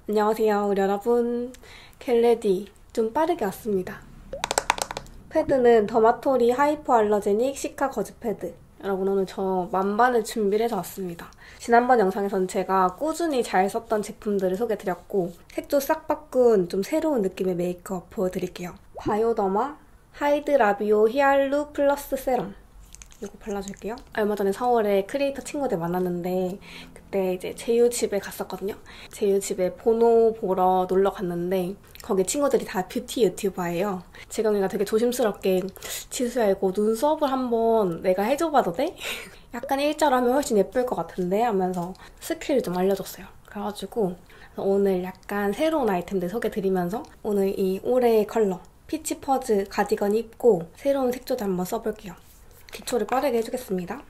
안녕하세요, 우리 여러분. 겟레디 좀 빠르게 왔습니다. 패드는 더마토리 하이포알러제닉 시카 거즈 패드. 여러분, 오늘 저 만반을 준비를 해서 왔습니다. 지난번 영상에서는 제가 꾸준히 잘 썼던 제품들을 소개해드렸고, 색조 싹 바꾼 좀 새로운 느낌의 메이크업 보여드릴게요. 바이오더마 하이드라비오 히알루 플러스 세럼. 이거 발라줄게요. 얼마 전에 서울에 크리에이터 친구들 만났는데 그때 이제 제유 집에 갔었거든요. 제유 집에 보노 보러 놀러 갔는데 거기 친구들이 다 뷰티 유튜버예요. 재경이가 되게 조심스럽게 지수야 이거 눈썹을 한번 내가 해줘봐도 돼? 약간 일자로 하면 훨씬 예쁠 것 같은데 하면서 스킬을 좀 알려줬어요. 그래가지고 오늘 약간 새로운 아이템들 소개드리면서 오늘 이 올해의 컬러 피치 퍼즈 가디건 입고 새로운 색조도 한번 써볼게요. 기초를 빠르게 해주겠습니다.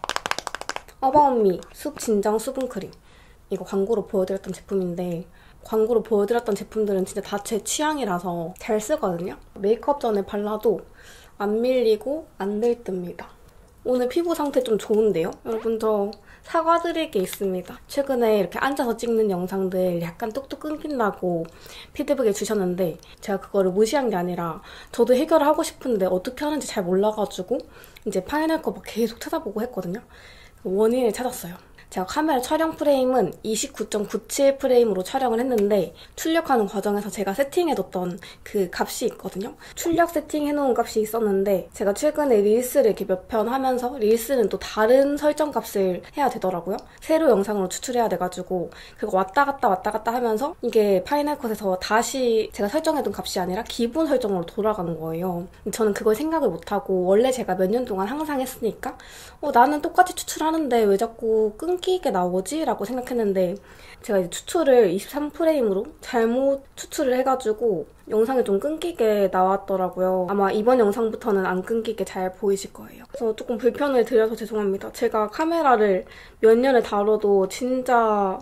어바웃미 숲 진정 수분크림. 이거 광고로 보여드렸던 제품인데 광고로 보여드렸던 제품들은 진짜 다 제 취향이라서 잘 쓰거든요. 메이크업 전에 발라도 안 밀리고 안 들뜹니다. 오늘 피부 상태 좀 좋은데요? 여러분 저 사과드릴 게 있습니다. 최근에 이렇게 앉아서 찍는 영상들 약간 뚝뚝 끊긴다고 피드백을 주셨는데 제가 그거를 무시한 게 아니라 저도 해결을 하고 싶은데 어떻게 하는지 잘 몰라가지고 이제 파인애플 거 막 계속 찾아보고 했거든요. 원인을 찾았어요. 제가 카메라 촬영 프레임은 29.97 프레임으로 촬영을 했는데 출력하는 과정에서 제가 세팅해뒀던 그 값이 있거든요. 출력 세팅해놓은 값이 있었는데 제가 최근에 릴스를 이렇게 몇 편 하면서 릴스는 또 다른 설정 값을 해야 되더라고요. 새로 영상으로 추출해야 돼가지고 그거 왔다 갔다 하면서 이게 파이널컷에서 다시 제가 설정해둔 값이 아니라 기본 설정으로 돌아가는 거예요. 저는 그걸 생각을 못하고 원래 제가 몇 년 동안 항상 했으니까 나는 똑같이 추출하는데 왜 자꾸 끊기게 나오지? 라고 생각했는데 제가 이제 추출을 23프레임으로 잘못 추출을 해가지고 영상이 좀 끊기게 나왔더라고요. 아마 이번 영상부터는 안 끊기게 잘 보이실 거예요. 그래서 조금 불편을 드려서 죄송합니다. 제가 카메라를 몇 년을 다뤄도 진짜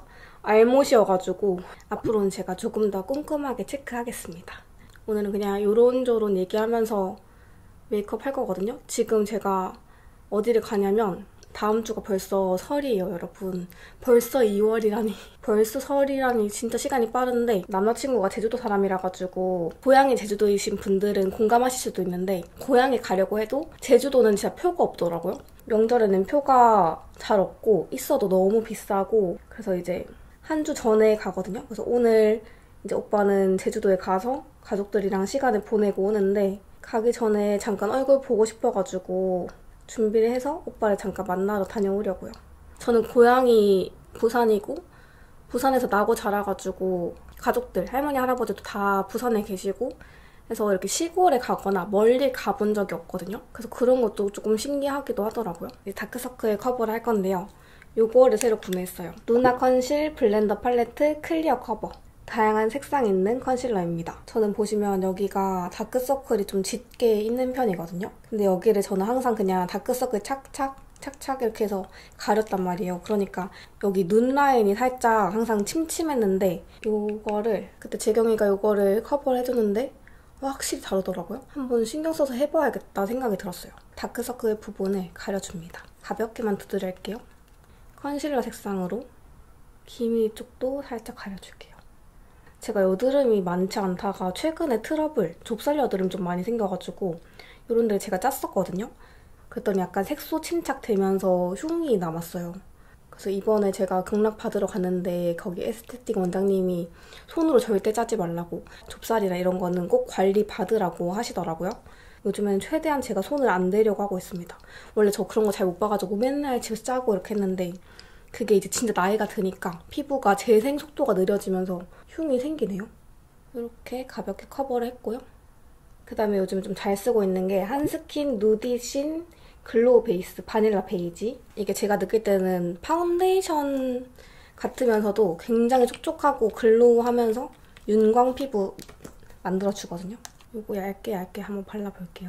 알못이어가지고 앞으로는 제가 조금 더 꼼꼼하게 체크하겠습니다. 오늘은 그냥 요런저런 얘기하면서 메이크업 할 거거든요. 지금 제가 어디를 가냐면 다음 주가 벌써 설이에요, 여러분. 벌써 2월이라니. 벌써 설이라니 진짜 시간이 빠른데 남자친구가 제주도 사람이라 가지고 고향이 제주도이신 분들은 공감하실 수도 있는데 고향에 가려고 해도 제주도는 진짜 표가 없더라고요. 명절에는 표가 잘 없고 있어도 너무 비싸고 그래서 이제 한 주 전에 가거든요. 그래서 오늘 이제 오빠는 제주도에 가서 가족들이랑 시간을 보내고 오는데 가기 전에 잠깐 얼굴 보고 싶어가지고 준비를 해서 오빠를 잠깐 만나러 다녀오려고요. 저는 고향이 부산이고 부산에서 나고 자라가지고 가족들, 할머니, 할아버지도 다 부산에 계시고 그래서 이렇게 시골에 가거나 멀리 가본 적이 없거든요. 그래서 그런 것도 조금 신기하기도 하더라고요. 다크서클 커버를 할 건데요. 요거를 새로 구매했어요. 루나 컨실 블렌더 팔레트 클리어 커버. 다양한 색상 있는 컨실러입니다. 저는 보시면 여기가 다크서클이 좀 짙게 있는 편이거든요. 근데 여기를 저는 항상 그냥 다크서클 착착 이렇게 해서 가렸단 말이에요. 그러니까 여기 눈 라인이 살짝 항상 침침했는데 요거를 그때 재경이가 요거를 커버를 해줬는데 확실히 다르더라고요. 한번 신경 써서 해봐야겠다 생각이 들었어요. 다크서클 부분을 가려줍니다. 가볍게만 두드릴게요. 컨실러 색상으로 기미 쪽도 살짝 가려줄게요. 제가 여드름이 많지 않다가 최근에 트러블, 좁쌀 여드름 좀 많이 생겨가지고 이런 데 제가 짰었거든요. 그랬더니 약간 색소 침착되면서 흉이 남았어요. 그래서 이번에 제가 극락 받으러 갔는데 거기 에스테틱 원장님이 손으로 절대 짜지 말라고 좁쌀이나 이런 거는 꼭 관리 받으라고 하시더라고요. 요즘엔 최대한 제가 손을 안 대려고 하고 있습니다. 원래 저 그런 거 잘 못 봐가지고 맨날 집에서 짜고 이렇게 했는데 그게 이제 진짜 나이가 드니까 피부가 재생 속도가 느려지면서 흉이 생기네요. 이렇게 가볍게 커버를 했고요. 그 다음에 요즘 좀 잘 쓰고 있는 게 한스킨 누디신 글로우 베이스 바닐라 베이지. 이게 제가 느낄 때는 파운데이션 같으면서도 굉장히 촉촉하고 글로우하면서 윤광 피부 만들어주거든요. 이거 얇게 한번 발라볼게요.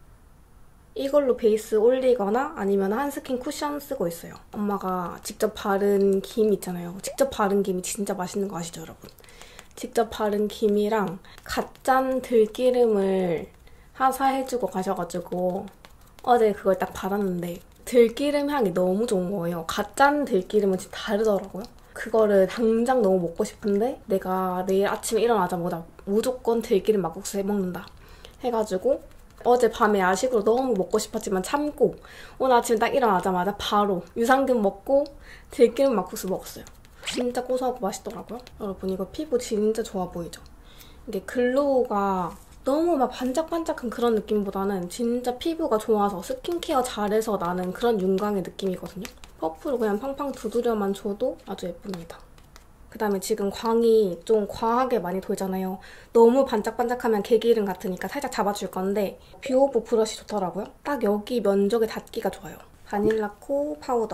이걸로 베이스 올리거나 아니면 한스킨 쿠션 쓰고 있어요. 엄마가 직접 바른 김 있잖아요. 직접 바른 김이 진짜 맛있는 거 아시죠, 여러분? 직접 바른 김이랑 갓 짠 들기름을 하사해주고 가셔가지고 어제 그걸 딱 받았는데 들기름 향이 너무 좋은 거예요. 갓 짠 들기름은 진짜 다르더라고요. 그거를 당장 너무 먹고 싶은데 내가 내일 아침에 일어나자마자 무조건 들기름 막국수 해먹는다 해가지고 어제 밤에 야식으로 너무 먹고 싶었지만 참고 오늘 아침에 딱 일어나자마자 바로 유산균 먹고 들기름 막국수 먹었어요. 진짜 고소하고 맛있더라고요. 여러분 이거 피부 진짜 좋아 보이죠? 이게 글로우가 너무 막 반짝반짝한 그런 느낌보다는 진짜 피부가 좋아서 스킨케어 잘해서 나는 그런 윤광의 느낌이거든요. 퍼프로 그냥 팡팡 두드려만 줘도 아주 예쁩니다. 그다음에 지금 광이 좀 과하게 많이 돌잖아요. 너무 반짝반짝하면 개기름 같으니까 살짝 잡아줄 건데 뷰오브 브러쉬 좋더라고요. 딱 여기 면적에 닿기가 좋아요. 바닐라코 파우더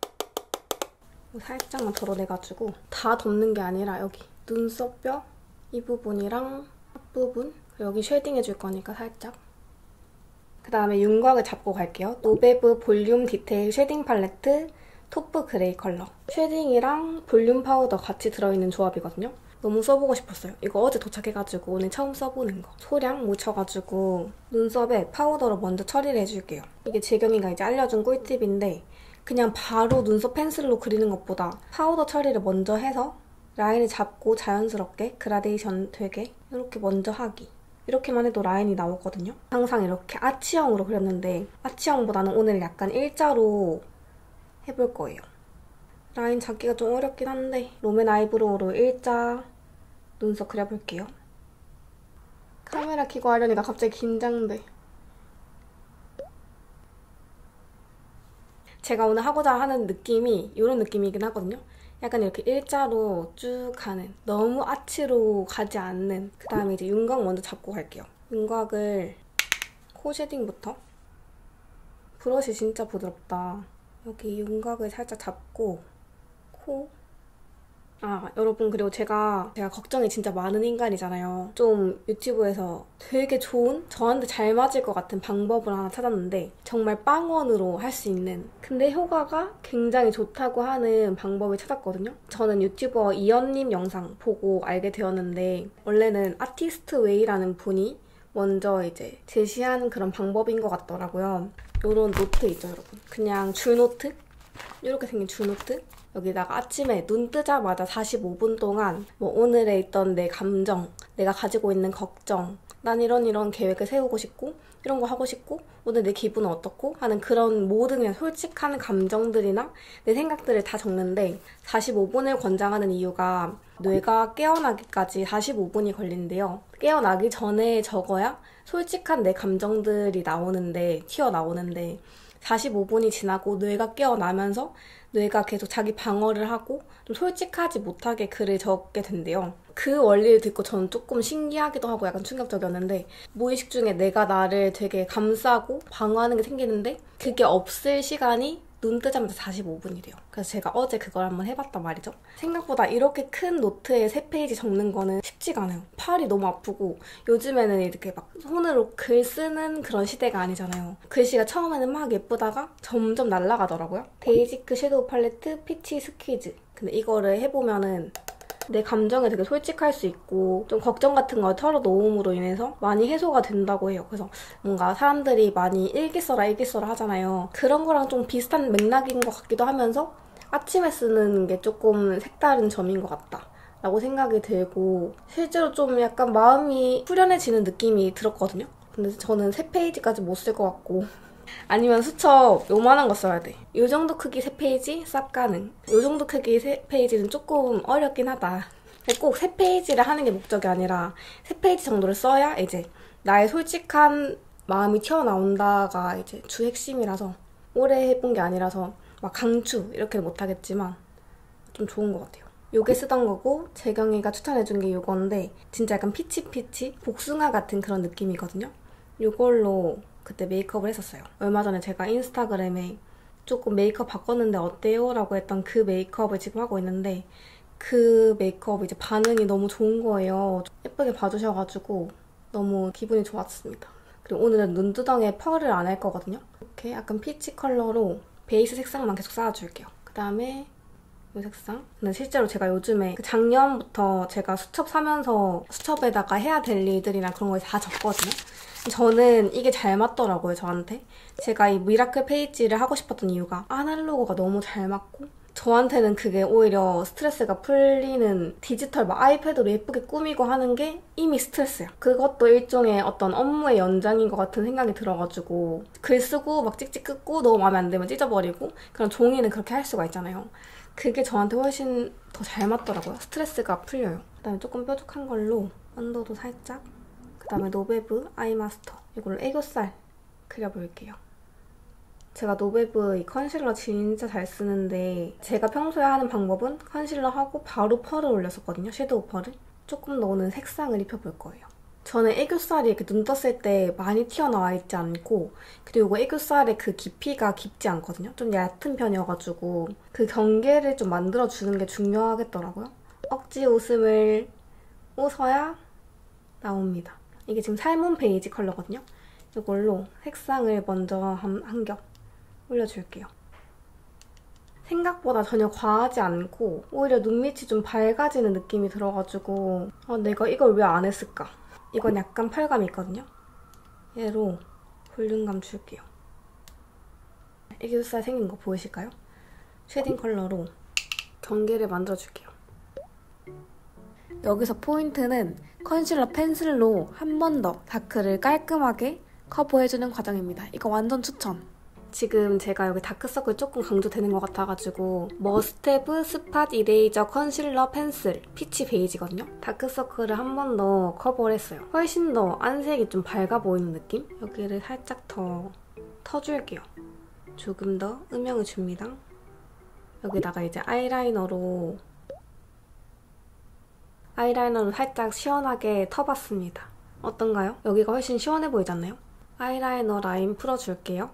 살짝만 덜어내가지고 다 덮는 게 아니라 여기 눈썹뼈 이 부분이랑 앞부분 여기 쉐딩 해줄 거니까 살짝. 그 다음에 윤곽을 잡고 갈게요. 노베브 볼륨 디테일 쉐딩 팔레트 토프 그레이 컬러. 쉐딩이랑 볼륨 파우더 같이 들어있는 조합이거든요. 너무 써보고 싶었어요. 이거 어제 도착해가지고 오늘 처음 써보는 거. 소량 묻혀가지고 눈썹에 파우더로 먼저 처리를 해줄게요. 이게 재경이가 이제 알려준 꿀팁인데 그냥 바로 눈썹 펜슬로 그리는 것보다 파우더 처리를 먼저 해서 라인을 잡고 자연스럽게 그라데이션 되게 이렇게 먼저 하기. 이렇게만 해도 라인이 나오거든요. 항상 이렇게 아치형으로 그렸는데 아치형보다는 오늘 약간 일자로 해볼 거예요. 라인 잡기가 좀 어렵긴 한데 롬앤 아이브로우로 일자 눈썹 그려볼게요. 카메라 켜고 하려니까 갑자기 긴장돼. 제가 오늘 하고자 하는 느낌이 이런 느낌이긴 하거든요. 약간 이렇게 일자로 쭉 가는, 너무 아치로 가지 않는. 그 다음에 이제 윤곽 먼저 잡고 갈게요. 윤곽을 코 쉐딩부터. 브러쉬 진짜 부드럽다. 여기 윤곽을 살짝 잡고 코. 여러분 그리고 제가 걱정이 진짜 많은 인간이잖아요. 좀 유튜브에서 되게 좋은, 저한테 잘 맞을 것 같은 방법을 하나 찾았는데 정말 빵원으로 할 수 있는, 근데 효과가 굉장히 좋다고 하는 방법을 찾았거든요. 저는 유튜버 이연님 영상 보고 알게 되었는데 원래는 아티스트 웨이라는 분이 먼저 이제 제시한 그런 방법인 것 같더라고요. 이런 노트 있죠 여러분. 그냥 줄노트? 이렇게 생긴 줄노트? 여기다가 아침에 눈 뜨자마자 45분 동안 뭐 오늘에 있던 내 감정, 내가 가지고 있는 걱정, 난 이런 계획을 세우고 싶고 이런 거 하고 싶고 오늘 내 기분은 어떻고 하는 그런 모든 그냥 솔직한 감정들이나 내 생각들을 다 적는데 45분을 권장하는 이유가 뇌가 깨어나기까지 45분이 걸리는데요. 깨어나기 전에 적어야 솔직한 내 감정들이 튀어나오는데 45분이 지나고 뇌가 깨어나면서 뇌가 계속 자기 방어를 하고 좀 솔직하지 못하게 글을 적게 된대요. 그 원리를 듣고 저는 조금 신기하기도 하고 약간 충격적이었는데 무의식 중에 내가 나를 되게 감싸고 방어하는 게 생기는데 그게 없을 시간이 눈 뜨자마자 45분이래요. 그래서 제가 어제 그걸 한번 해봤단 말이죠. 생각보다 이렇게 큰 노트에 3페이지 적는 거는 쉽지가 않아요. 팔이 너무 아프고 요즘에는 이렇게 막 손으로 글 쓰는 그런 시대가 아니잖아요. 글씨가 처음에는 막 예쁘다가 점점 날아가더라고요. 데이지크 섀도우 팔레트 피치 스퀴즈. 근데 이거를 해보면은 내 감정에 되게 솔직할 수 있고 좀 걱정 같은 걸 털어놓음으로 인해서 많이 해소가 된다고 해요. 그래서 뭔가 사람들이 많이 일기 써라 하잖아요. 그런 거랑 좀 비슷한 맥락인 것 같기도 하면서 아침에 쓰는 게 조금 색다른 점인 것 같다 라고 생각이 들고 실제로 좀 약간 마음이 후련해지는 느낌이 들었거든요. 근데 저는 3페이지까지 못 쓸 것 같고 아니면 수첩 요만한 거 써야 돼. 요 정도 크기 3페이지 싹 가능. 요 정도 크기 3페이지는 조금 어렵긴 하다. 꼭 3페이지를 하는 게 목적이 아니라 3페이지 정도를 써야 이제 나의 솔직한 마음이 튀어나온다가 이제 주 핵심이라서 오래 해본 게 아니라서 막 강추 이렇게 못하겠지만 좀 좋은 것 같아요. 요게 쓰던 거고 재경이가 추천해준 게 요건데 진짜 약간 피치피치 복숭아 같은 그런 느낌이거든요. 요걸로 그때 메이크업을 했었어요. 얼마 전에 제가 인스타그램에 조금 메이크업 바꿨는데 어때요? 라고 했던 그 메이크업을 지금 하고 있는데 그 메이크업 이제 반응이 너무 좋은 거예요. 예쁘게 봐주셔가지고 너무 기분이 좋았습니다. 그리고 오늘은 눈두덩이에 펄을 안 할 거거든요. 이렇게 약간 피치 컬러로 베이스 색상만 계속 쌓아줄게요. 그 다음에 이 색상. 근데 실제로 제가 요즘에 작년부터 제가 수첩 사면서 수첩에다가 해야 될 일들이나 그런 걸 다 적거든요. 저는 이게 잘 맞더라고요, 저한테. 제가 이 미라클 페이지를 하고 싶었던 이유가 아날로그가 너무 잘 맞고 저한테는 그게 오히려 스트레스가 풀리는 디지털 막 아이패드로 예쁘게 꾸미고 하는 게 이미 스트레스야. 그것도 일종의 어떤 업무의 연장인 것 같은 생각이 들어가지고 글 쓰고 막 찍찍 긋고 너무 마음에 안 들면 찢어버리고 그런 종이는 그렇게 할 수가 있잖아요. 그게 저한테 훨씬 더 잘 맞더라고요. 스트레스가 풀려요. 그다음에 조금 뾰족한 걸로 언더도 살짝, 그다음에 노베브 아이마스터 이걸로 애교살 그려볼게요. 제가 노베브 이 컨실러 진짜 잘 쓰는데 제가 평소에 하는 방법은 컨실러 하고 바로 펄을 올렸었거든요. 섀도우 펄을. 조금 더 오는 색상을 입혀볼 거예요. 저는 애교살이 이렇게 눈 떴을 때 많이 튀어나와 있지 않고 그리고 애교살의 그 깊이가 깊지 않거든요. 좀 얕은 편이어가지고 그 경계를 좀 만들어주는 게 중요하겠더라고요. 억지 웃음을 웃어야 나옵니다. 이게 지금 살몬 베이지 컬러거든요. 이걸로 색상을 먼저 한 겹 올려줄게요. 생각보다 전혀 과하지 않고 오히려 눈밑이 좀 밝아지는 느낌이 들어가지고 내가 이걸 왜 안 했을까? 이건 약간 펄감이 있거든요. 얘로 볼륨감 줄게요. 애교살 생긴 거 보이실까요? 쉐딩 컬러로 경계를 만들어줄게요. 여기서 포인트는 컨실러 펜슬로 한 번 더 다크를 깔끔하게 커버해주는 과정입니다. 이거 완전 추천! 지금 제가 여기 다크서클 조금 강조되는 것 같아가지고 머스테브 스팟 이레이저 컨실러 펜슬 피치 베이지거든요. 다크서클을 한 번 더 커버를 했어요. 훨씬 더 안색이 좀 밝아 보이는 느낌? 여기를 살짝 더 터줄게요. 조금 더 음영을 줍니다. 여기다가 이제 아이라이너로 살짝 시원하게 터봤습니다. 어떤가요? 여기가 훨씬 시원해 보이지 않나요? 아이라이너 라인 풀어줄게요.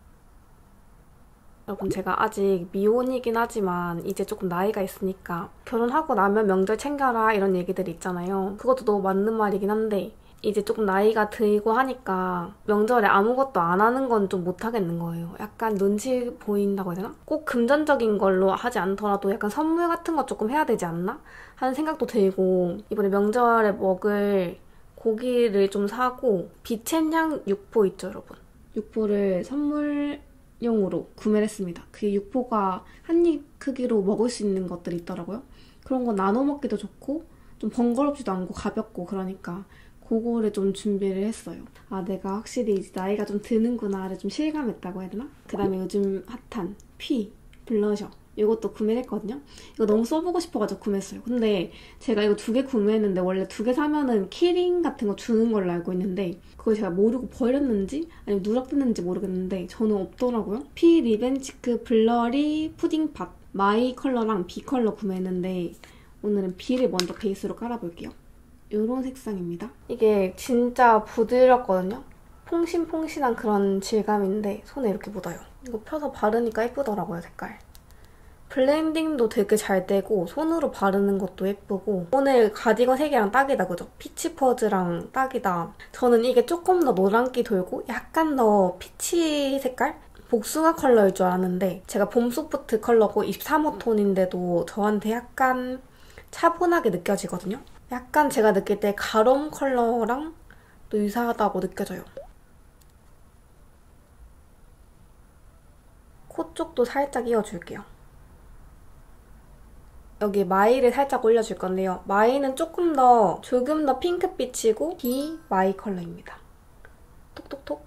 여러분 제가 아직 미혼이긴 하지만 이제 조금 나이가 있으니까 결혼하고 나면 명절 챙겨라 이런 얘기들이 있잖아요. 그것도 너무 맞는 말이긴 한데 이제 조금 나이가 들고 하니까 명절에 아무것도 안 하는 건 좀 못하겠는 거예요. 약간 눈치 보인다고 해야 되나? 꼭 금전적인 걸로 하지 않더라도 약간 선물 같은 거 조금 해야 되지 않나? 하는 생각도 들고 이번에 명절에 먹을 고기를 좀 사고 비첸향 육포 있죠 여러분? 육포를 선물용으로 구매를 했습니다. 그게 육포가 한 입 크기로 먹을 수 있는 것들이 있더라고요. 그런 거 나눠 먹기도 좋고 좀 번거롭지도 않고 가볍고 그러니까 그거를 좀 준비를 했어요. 내가 확실히 이제 나이가 좀 드는구나를 좀 실감했다고 해야 되나? 그 다음에 요즘 핫한 피 블러셔 이것도 구매를 했거든요. 이거 너무 써보고 싶어가지고 구매했어요. 근데 제가 이거 2개 구매했는데 원래 2개 사면은 키링 같은 거 주는 걸로 알고 있는데 그걸 제가 모르고 버렸는지 아니면 누락됐는지 모르겠는데 저는 없더라고요. 피 리벤치크 블러리 푸딩팟 마이 컬러랑 B 컬러 구매했는데 오늘은 B를 먼저 베이스로 깔아볼게요. 이런 색상입니다. 이게 진짜 부드럽거든요. 퐁신퐁신한 그런 질감인데 손에 이렇게 묻어요. 이거 펴서 바르니까 예쁘더라고요, 색깔. 블렌딩도 되게 잘 되고 손으로 바르는 것도 예쁘고 오늘 가디건 색이랑 딱이다, 그죠? 피치 퍼즈랑 딱이다. 저는 이게 조금 더 노란기 돌고 약간 더 피치 색깔? 복숭아 컬러일 줄 알았는데 제가 봄 소프트 컬러고 23호 톤인데도 저한테 약간 차분하게 느껴지거든요. 약간 제가 느낄 때 가롬 컬러랑 또 유사하다고 느껴져요. 코 쪽도 살짝 이어줄게요. 여기 마이를 살짝 올려줄 건데요. 마이는 조금 더 핑크빛이고 B 마이 컬러입니다. 톡톡톡.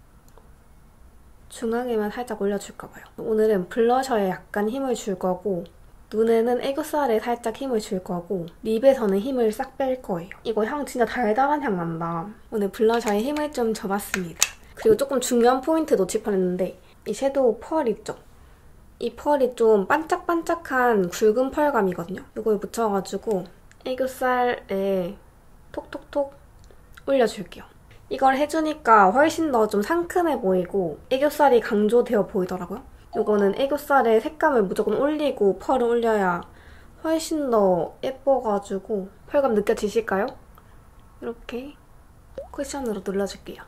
중앙에만 살짝 올려줄까봐요. 오늘은 블러셔에 약간 힘을 줄 거고 눈에는 애교살에 살짝 힘을 줄 거고 립에서는 힘을 싹 뺄 거예요. 이거 향 진짜 달달한 향 난다. 오늘 블러셔에 힘을 좀 줘봤습니다. 그리고 조금 중요한 포인트 놓칠 뻔했는데 이 섀도우 펄 있죠? 이 펄이 좀 반짝반짝한 굵은 펄감이거든요. 이걸 묻혀가지고 애교살에 톡톡톡 올려줄게요. 이걸 해주니까 훨씬 더 좀 상큼해 보이고 애교살이 강조되어 보이더라고요. 이거는 애교살에 색감을 무조건 올리고 펄을 올려야 훨씬 더 예뻐가지고 펄감 느껴지실까요? 이렇게 쿠션으로 눌러줄게요.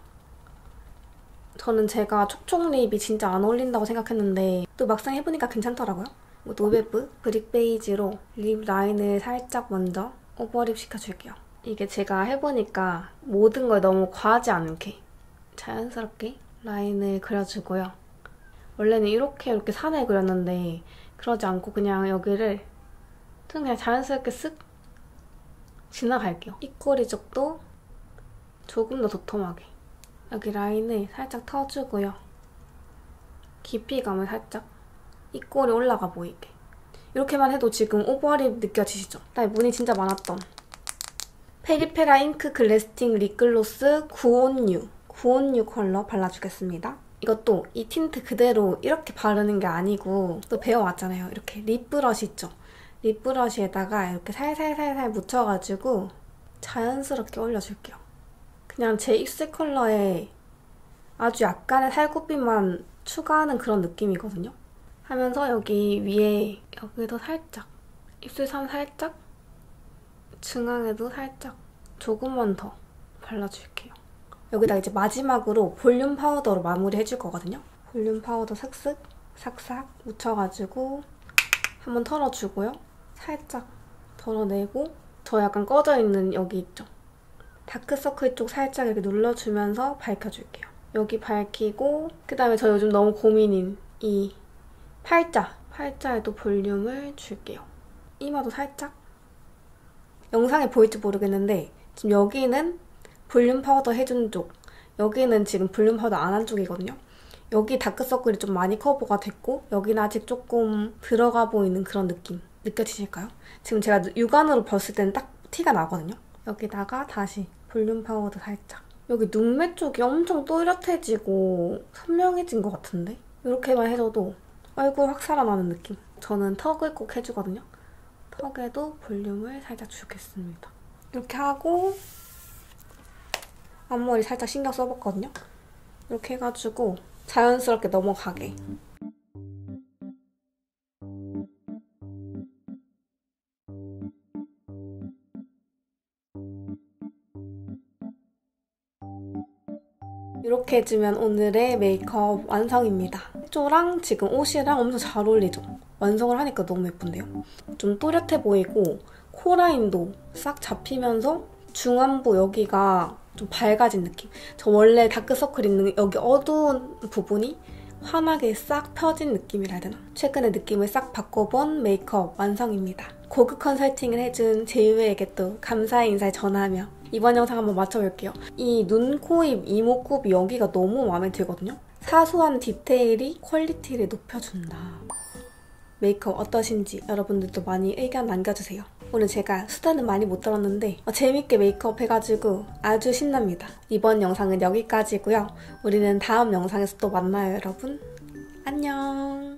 저는 제가 촉촉 립이 진짜 안 어울린다고 생각했는데 또 막상 해보니까 괜찮더라고요. 노베브 브릭 베이지로 립 라인을 살짝 먼저 오버립 시켜줄게요. 이게 제가 해보니까 모든 걸 너무 과하지 않게 자연스럽게 라인을 그려주고요. 원래는 이렇게 산을 그렸는데 그러지 않고 그냥 여기를 좀 그냥 자연스럽게 쓱 지나갈게요. 입꼬리 쪽도 조금 더 도톰하게 여기 라인을 살짝 터주고요. 깊이감을 살짝 입꼬리 올라가 보이게 이렇게만 해도 지금 오버립 느껴지시죠? 나의 문이 진짜 많았던 페리페라 잉크 글래스팅 립글로스 956 컬러 발라주겠습니다. 이것도 이 틴트 그대로 이렇게 바르는 게 아니고 또 배워왔잖아요. 이렇게 립브러쉬 있죠? 립브러쉬에다가 이렇게 살살살살 묻혀가지고 자연스럽게 올려줄게요. 그냥 제 입술 컬러에 아주 약간의 살구빛만 추가하는 그런 느낌이거든요. 하면서 여기 위에 여기도 살짝 입술선 살짝 중앙에도 살짝 조금만 더 발라줄게요. 여기다 이제 마지막으로 볼륨 파우더로 마무리해줄 거거든요. 볼륨 파우더 슥슥 싹싹 묻혀가지고 한번 털어주고요. 살짝 덜어내고 저 약간 꺼져있는 여기 있죠? 다크서클 쪽 살짝 이렇게 눌러주면서 밝혀줄게요. 여기 밝히고 그다음에 저 요즘 너무 고민인 이 팔자에도 볼륨을 줄게요. 이마도 살짝. 영상에 보일지 모르겠는데 지금 여기는 볼륨 파우더 해준 쪽, 여기는 지금 볼륨 파우더 안 한 쪽이거든요. 여기 다크서클이 좀 많이 커버가 됐고 여기는 아직 조금 들어가 보이는 그런 느낌 느껴지실까요? 지금 제가 육안으로 봤을 때는 딱 티가 나거든요. 여기다가 다시 볼륨 파우더 살짝. 여기 눈매 쪽이 엄청 또렷해지고 선명해진 것 같은데? 이렇게만 해줘도 얼굴 확 살아나는 느낌. 저는 턱을 꼭 해주거든요. 턱에도 볼륨을 살짝 주겠습니다. 이렇게 하고 앞머리 살짝 신경 써봤거든요. 이렇게 해가지고 자연스럽게 넘어가게. 이렇게 해주면 오늘의 메이크업 완성입니다. 색조랑 지금 옷이랑 엄청 잘 어울리죠? 완성을 하니까 너무 예쁜데요? 좀 또렷해 보이고 코라인도 싹 잡히면서 중안부 여기가 좀 밝아진 느낌. 저 원래 다크서클 있는 여기 어두운 부분이 환하게 싹 펴진 느낌이라 해야 되나? 최근에 느낌을 싹 바꿔본 메이크업 완성입니다. 고급 컨설팅을 해준 제이유에게 또 감사의 인사를 전하며 이번 영상 한번 맞춰볼게요. 이 눈, 코, 입, 이목구비 여기가 너무 마음에 들거든요? 사소한 디테일이 퀄리티를 높여준다. 메이크업 어떠신지 여러분들도 많이 의견 남겨주세요. 오늘 제가 수다는 많이 못 들었는데 재밌게 메이크업 해가지고 아주 신납니다. 이번 영상은 여기까지고요. 우리는 다음 영상에서 또 만나요, 여러분. 안녕.